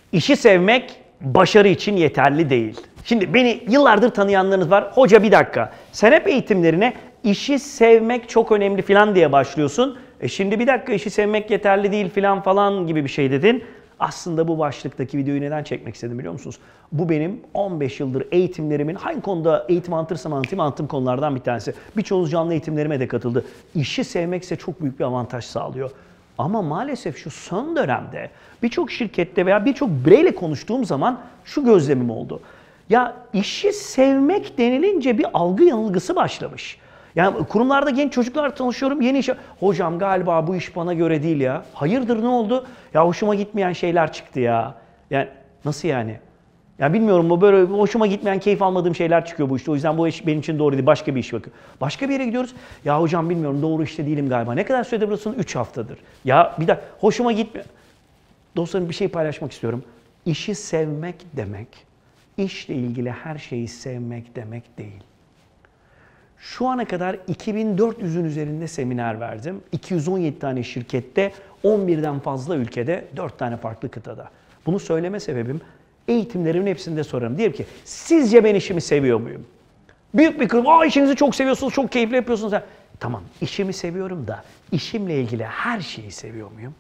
İşi sevmek başarı için yeterli değil. Şimdi beni yıllardır tanıyanlarınız var. Hoca bir dakika. Sen hep eğitimlerine işi sevmek çok önemli falan diye başlıyorsun. Şimdi bir dakika işi sevmek yeterli değil falan gibi bir şey dedin. Aslında bu başlıktaki videoyu neden çekmek istedim biliyor musunuz? Bu benim 15 yıldır eğitimlerimin hangi konuda eğitim anlatırsam anlattığım konulardan bir tanesi. Birçoğunuz canlı eğitimlerime de katıldı. İşi sevmekse çok büyük bir avantaj sağlıyor. Ama maalesef şu son dönemde birçok şirkette veya birçok bireyle konuştuğum zaman şu gözlemim oldu. Ya işi sevmek denilince bir algı yanılgısı başlamış. Yani kurumlarda genç çocuklar tanışıyorum, yeni iş. Hocam galiba bu iş bana göre değil ya. Hayırdır ne oldu? Ya hoşuma gitmeyen şeyler çıktı ya. Yani nasıl yani? Ya bilmiyorum bu böyle hoşuma gitmeyen, keyif almadığım şeyler çıkıyor bu işte. O yüzden bu iş benim için doğru değil. Başka bir iş bakın. Başka bir yere gidiyoruz. Ya hocam bilmiyorum doğru işte değilim galiba. Ne kadar süredir buradasın? 3 haftadır. Ya bir dakika hoşuma gitmiyor. Dostlarım bir şey paylaşmak istiyorum. İşi sevmek demek, işle ilgili her şeyi sevmek demek değil. Şu ana kadar 2400'ün üzerinde seminer verdim. 217 tane şirkette, 11'den fazla ülkede, 4 tane farklı kıtada. Bunu söyleme sebebim eğitimlerimin hepsinde sorarım. Diyelim ki sizce ben işimi seviyor muyum? Büyük bir kısım, işinizi çok seviyorsunuz, çok keyifli yapıyorsunuz. Tamam, işimi seviyorum da işimle ilgili her şeyi seviyor muyum?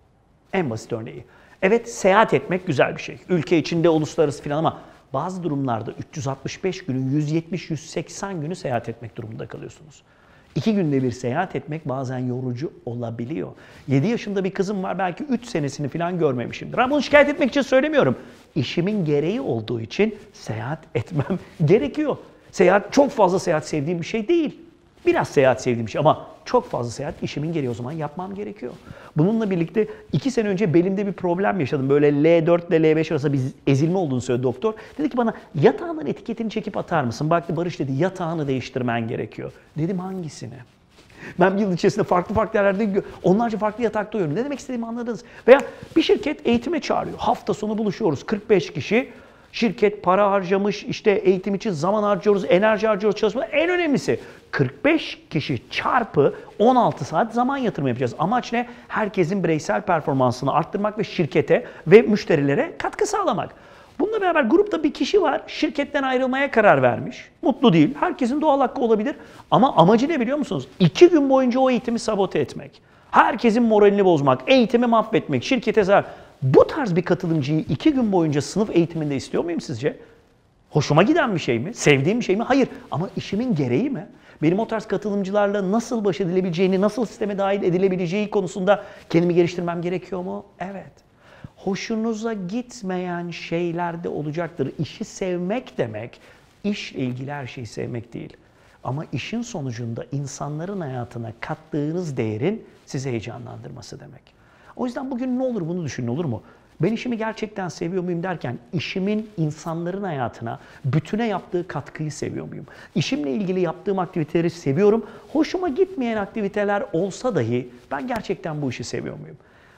En basit örneği. Evet, seyahat etmek güzel bir şey. Ülke içinde, uluslararası falan ama bazı durumlarda 365 günün 170-180 günü seyahat etmek durumunda kalıyorsunuz. 2 günde bir seyahat etmek bazen yorucu olabiliyor. 7 yaşında bir kızım var, belki 3 senesini falan görmemişimdir. Ama bunu şikayet etmek için söylemiyorum. İşimin gereği olduğu için seyahat etmem gerekiyor. Çok fazla seyahat sevdiğim bir şey değil. Biraz seyahat sevdiğim bir şey ama çok fazla seyahat işimin gereği o zaman yapmam gerekiyor. Bununla birlikte 2 sene önce belimde bir problem yaşadım. Böyle L4 ile L5 arasında bir ezilme olduğunu söyledi doktor. Dedi ki bana yatağının etiketini çekip atar mısın? Baktı Barış dedi yatağını değiştirmen gerekiyor. Dedim hangisini? Ben bir yıl içerisinde farklı yerlerde onlarca farklı yatakta uyuyorum. Ne demek istediğimi anladınız. Veya bir şirket eğitime çağırıyor. Hafta sonu buluşuyoruz 45 kişi. Şirket para harcamış, işte eğitim için zaman harcıyoruz, enerji harcıyoruz, çalışma. En önemlisi 45 kişi çarpı 16 saat zaman yatırımı yapacağız. Amaç ne? Herkesin bireysel performansını arttırmak ve şirkete ve müşterilere katkı sağlamak. Bununla beraber grupta bir kişi var, şirketten ayrılmaya karar vermiş. Mutlu değil, herkesin doğal hakkı olabilir. Ama amacı ne biliyor musunuz? 2 gün boyunca o eğitimi sabote etmek. Herkesin moralini bozmak, eğitimi mahvetmek, şirkete zarar. Bu tarz bir katılımcıyı 2 gün boyunca sınıf eğitiminde istiyor muyum sizce? Hoşuma giden bir şey mi? Sevdiğim bir şey mi? Hayır. Ama işimin gereği mi? Benim o tarz katılımcılarla nasıl baş edilebileceğini, nasıl sisteme dahil edilebileceği konusunda kendimi geliştirmem gerekiyor mu? Evet. Hoşunuza gitmeyen şeyler de olacaktır. İşi sevmek demek, işle ilgili her şeyi sevmek değil. Ama işin sonucunda insanların hayatına kattığınız değerin sizi heyecanlandırması demek. O yüzden bugün ne olur bunu düşünün olur mu? Ben işimi gerçekten seviyor muyum derken işimin insanların hayatına, bütüne yaptığı katkıyı seviyor muyum? İşimle ilgili yaptığım aktiviteleri seviyorum. Hoşuma gitmeyen aktiviteler olsa dahi ben gerçekten bu işi seviyor muyum?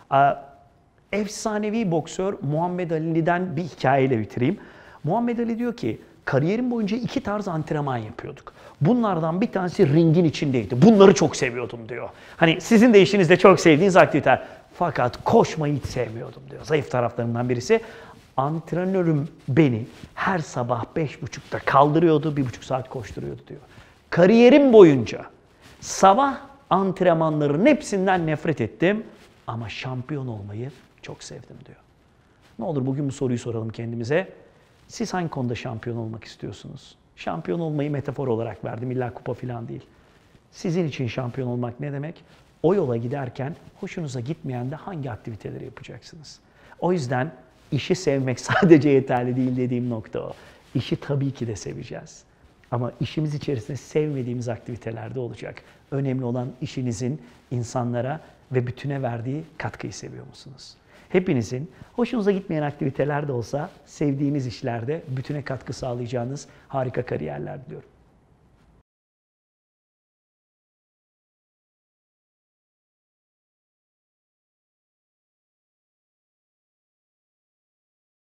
Efsanevi boksör Muhammed Ali'den bir hikayeyle bitireyim. Muhammed Ali diyor ki kariyerim boyunca 2 tarz antrenman yapıyorduk. Bunlardan bir tanesi ringin içindeydi. Bunları çok seviyordum diyor. Hani sizin de işinizde çok sevdiğiniz aktiviteler. Fakat koşmayı hiç sevmiyordum diyor. Zayıf taraflarından birisi. Antrenörüm beni her sabah 5.30'da kaldırıyordu, 1.5 saat koşturuyordu diyor. Kariyerim boyunca sabah antrenmanlarının hepsinden nefret ettim ama şampiyon olmayı çok sevdim diyor. Ne olur bugün bu soruyu soralım kendimize. Siz hangi konuda şampiyon olmak istiyorsunuz? Şampiyon olmayı metafor olarak verdim, illa kupa falan değil. Sizin için şampiyon olmak ne demek? O yola giderken hoşunuza gitmeyen de hangi aktiviteleri yapacaksınız? O yüzden işi sevmek sadece yeterli değil dediğim nokta o. İşi tabii ki de seveceğiz. Ama işimiz içerisinde sevmediğimiz aktiviteler de olacak. Önemli olan işinizin insanlara ve bütüne verdiği katkıyı seviyor musunuz? Hepinizin hoşunuza gitmeyen aktiviteler de olsa sevdiğiniz işlerde bütüne katkı sağlayacağınız harika kariyerler diliyorum.